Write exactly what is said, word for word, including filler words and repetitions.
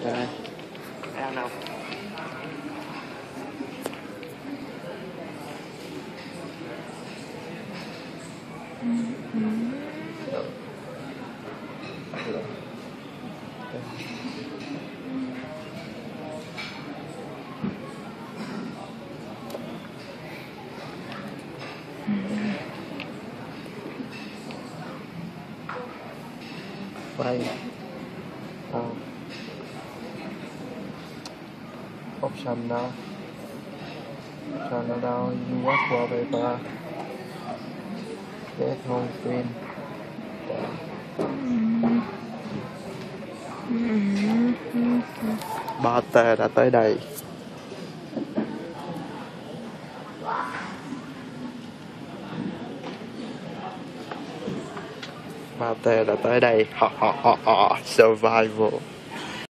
Đây. Ăn nào. Quay oh. Option đó, option ở đâu? U S wallpaper, get home screen. Ba T đã tới đây. Ba T đã tới đây. Survival.